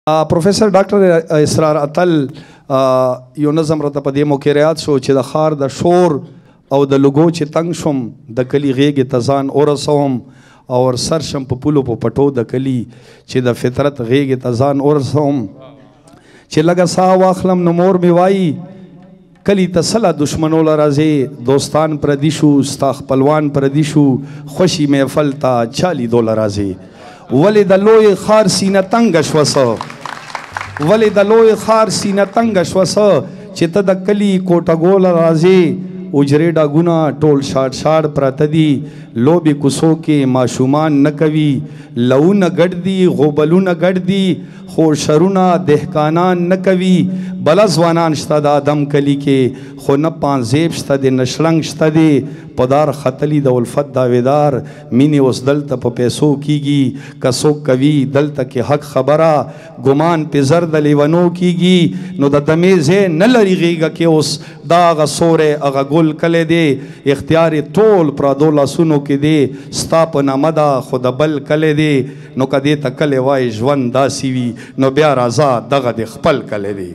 پروفیسر ډاکټر اسرار اتل یو نظم راته په دې موقع یاد شو چې د ښار د شور او د لوګو چې تنګ شوم د کلي غېږې ته ځان ورسوم او سر شم په پولو په پټو د کلي چې د فطرت غېږې ته ځان ورسوم چې لږه ساه واخلم نو مور مې وایي کلی ته سله دشمنو له راځې دوستان پردي شو ستا خپلوان پردي شو خوشي محفل ته چا لیدو له راځې ولې د لوی ښار سینه تنګه شوه څه ولې د لوی ښار سینه تنګه شوه څه چې ته د کلي کوټګو له راځې اجرې ډاګونه ټول شاړ شاړ پراته دي لوبې کوڅو کې ماشومان نه کوي لوونه ګډ دي غوبلونه ګډ دي خو شرونه دهقانان نه کوي بله ځوانان شته د ادم کلي کې خو نه پانزیب شته دی نه شړنګ شته دی په دار ختلي د الفت داویدار مینې اوس دلته په پیسو کیږي که څوک کوي دلته کې حق خبره ګمان پې زر د لیونو کیږي نو د دمې ځای نه لري غېږه کې اوس دا هغه سوری هغه ګل کلی دی اختیار یې ټول پردو لاسونو کې دی ستا په نامه ده خو د بل کلی دی نو که دې ته کلی وایي ژوند داسې وي نو بیا راځه دغه د خپل کلی دی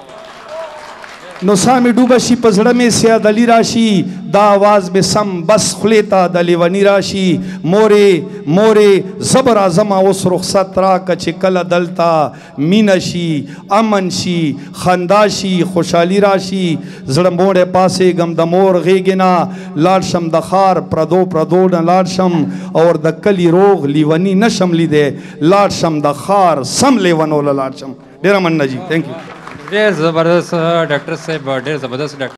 نو سا مې ډوبه شي په زړه مې سیادلي راشي دا آواز مې سم بس خولې ته د لیوني راشي مورې مورې زه به راځمه اوس رخصت راکه چې کله دلته مینه شي امن شي خندا شي خوشحالي راشي زړه موړی پاسېږم د مور غېږې نه لاړ شم د ښار پردو پردو نه لاړ شم اور د کلي روغ لیوني نه شم لیدی لاړ شم د ښار سم لیونو له لاړ شم ډېره مننه جي تھینک یو ډېر زبردست ډاکټر صاحب ډېر زبردست ډاکټر